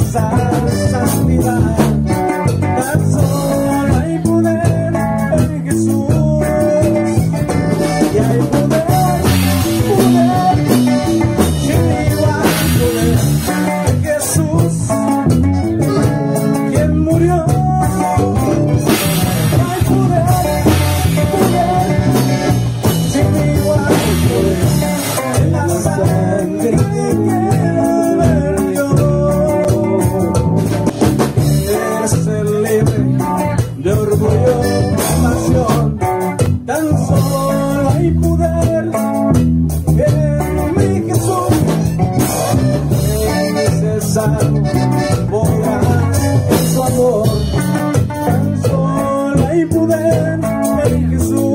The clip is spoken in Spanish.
santidad, tan solo hay poder en Jesús, y hay poder, sin igual poder en Jesús, quien murió. Hay poder, sin igual poder en la sangre que de orgullo, pasión, tan solo hay poder en mi Jesús. Es necesario volar en su amor, tan solo hay poder en Jesús.